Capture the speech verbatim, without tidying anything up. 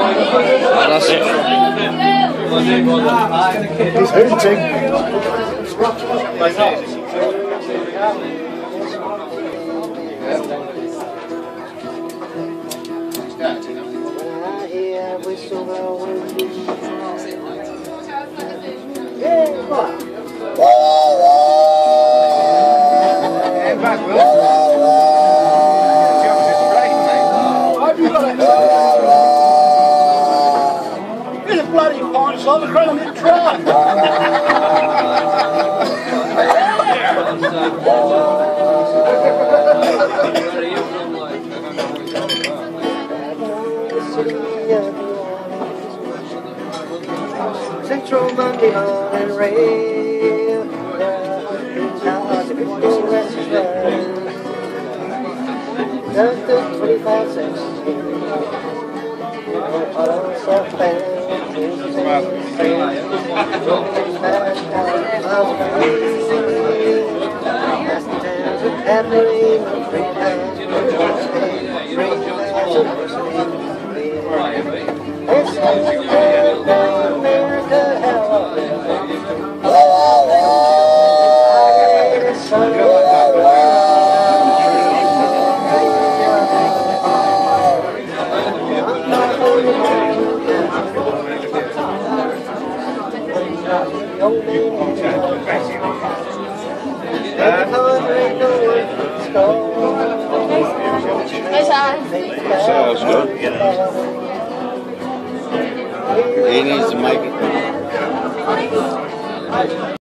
That's it. He's hooting. It's a bloody fine side of credit in try. Central Monday morning rail. Now the people restaurant. Just the twenty-five cents. Auto self-pay. Sounds good. He needs to make it.